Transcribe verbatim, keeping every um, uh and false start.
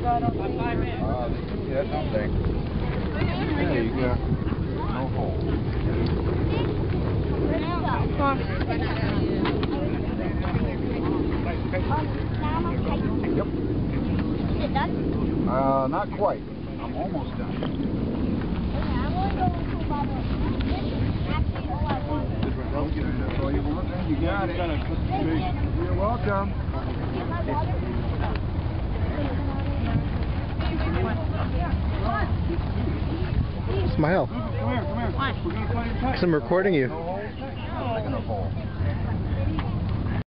Uh, they can get, don't they? There you go. No hole. Yep. Is it done? Uh, not quite. I'm almost done. I'm going to go into about actually all I want. That's all you want, then you got it. You're welcome. Smile. Come here, come here. We're gonna play Because I'm recording you. no hole.